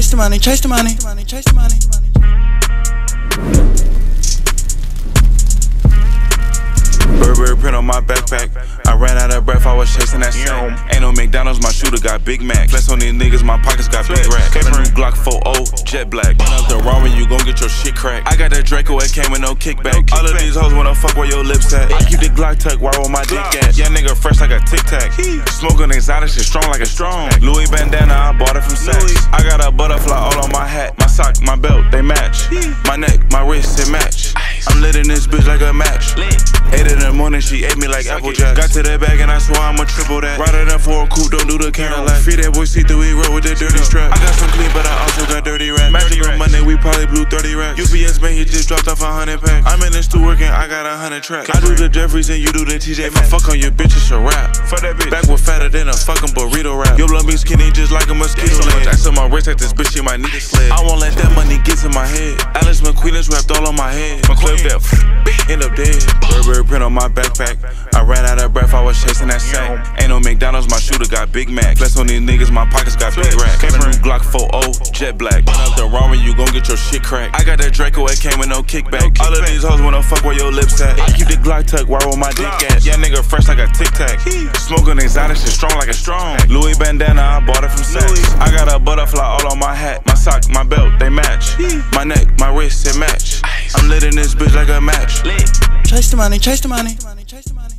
Chase the money, chase the money, chase the money. Burberry print on my backpack. I ran out of breath, I was chasing that same. Ain't no McDonald's, my shooter got Big Mac. Flex on these niggas, my pockets got big racks. A new Glock 4-0, jet black. Run up the robbery, you gon' get your shit cracked. I got that Draco, it came with no kickback. All of these hoes wanna fuck where your lips at. I keep the Glock tucked, why roll my dick at? Yeah, nigga fresh like a Tic Tac. Smoking exotic shit, strong like a strong. Louis bandana, I bought it from Saks. I got a butterfly all on my hat. My sock, my belt, they match. My neck, my wrist, it match. I'm lit in this bitch like a match. 8 in the morning, she ate me like Applejack. Got to that bag and I swear I'ma triple that. Ride it up for a coupe, don't do the Cadillac. Free that boy, see through, he roll with that dirty strap. I got some clean, but I also got dirty rap. Magic on Monday, we probably blew 30 racks. UPS man, he just dropped off 100 packs. I'm in the stew working, I got 100 tracks. I do the Jeffries and you do the TJ. If I fuck on your bitch, it's a rap. Fuck that bitch. Back with fatter than a fucking burrito wrap. Your blood be skinny just like a mosquito leg. Ice on my wrist like this bitch, she might need a sled. I won't let that money get to my head. Alice McQueen is wrapped all on my head. My clip that end up dead. Burberry print on my backpack. I ran out of breath, I was chasing that sack. Ain't no McDonald's, my shooter got Big Mac. Flex on these niggas, my pockets got big racks. A new Glock 4-0, jet black. Run up the robbery, you gon' get your shit cracked. I got that Draco, it came with no kickback. All of these hoes wanna fuck where your lips at. I keep the Glock tucked, why roll my dick at? Yeah, nigga fresh like a Tic Tac. Smoking exotic shit, strong like a strong. Louis bandana, I bought it from Saks. I got a butterfly all on my hat. My sock, my belt, they match. My neck, my wrist, it match. I'm lit in this bitch like a match. Chase the money, chase the money, chase the money.